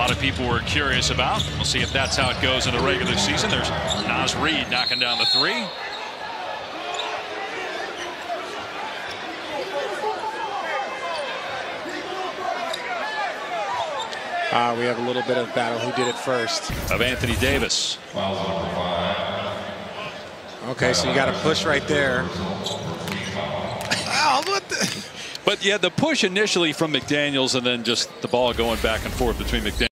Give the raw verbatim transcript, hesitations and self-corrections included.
lot of people were curious about. We'll see if that's how it goes in the regular season. There's Naz Reid knocking down the three. Uh, we have a little bit of battle who did it first. Of Anthony Davis. Okay, so you got to push right there. Oh, what the? But yeah, the push initially from McDaniels and then just the ball going back and forth between McDaniels.